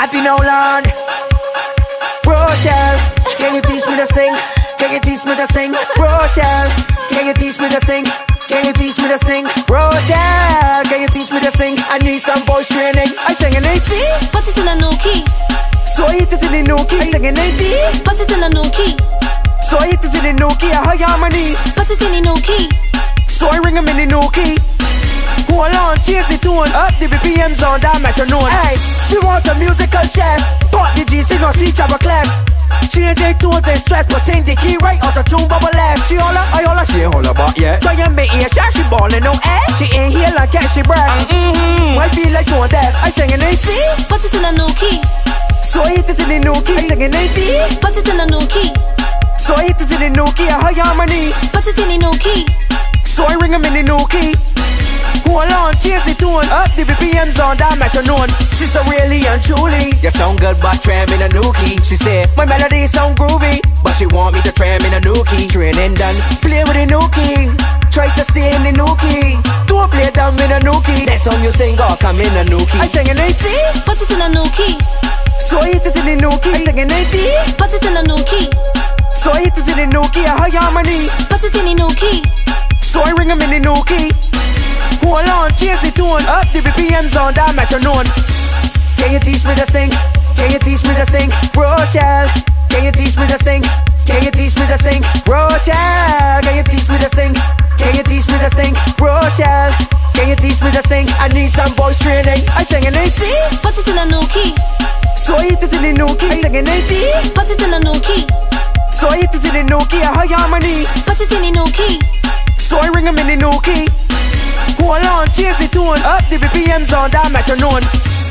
party now, Lord. Rochelle, can you teach me to sing? Can you teach me to sing? Rochelle, can you teach me to sing? Can you teach me to sing? Rochelle, can you teach me to sing? I need some voice training. I sing in AC, put it in a new key. So I hit it in the new key. I sing in AD, put it in a new key. So I hit it in the new key. I high harmony, put it in a new key. So I ring him in the new key. Hold on, change the tune. Up the BPMs on that metronome. Hey, she want a musical chef. Pop the G, sing or she chop a clap. Change the tunes and stretch, but change the key right out the tune bubble left. She holla, I holla, she ain't holla but yeah. Try and make it shot, she ballin' no air. She ain't here like cat, she brag. I feel like doing that. I sing in AC, put it in a new key. So I hit it in the new key. I sing in AD, put it in a new key. So I hit it in the new key. I high harmony, put it in a new key. So I ring him in the new key. Hold on, change the tune. Up the BPMs on that metronome. She so really and truly, you sound good but tram in a new key. She said, my melody sound groovy, but she want me to tram in a new key. Training done, play with a new key. Try to stay in the new key. Don't play down in a new key. That song you sing, oh, come in a new key. I sing in AC, put it in a new key. So I hit it in the new key. I sing in AD, put it in a new key. So I hit it in the new key. I high harmony, put it in a new key. So I ring him in the new key. Hold on, change the tune. Up the BPMs on that metronome. Can you teach me to sing? Can you teach me to sing? Rochelle, can you teach me to sing? Can you teach me to sing? Rochelle, can you teach me to sing? Can you teach me to sing? Rochelle, can you teach me to sing? I need some voice training. I sing in AC, put it in a new key. So I hit it in the new key. I sing in AD, put it in a new key. So I hit it in the new key. I high harmony, put it in a new key. So I ring him in the new key. Hold on, change the tune. Up the BPMs on that metronome.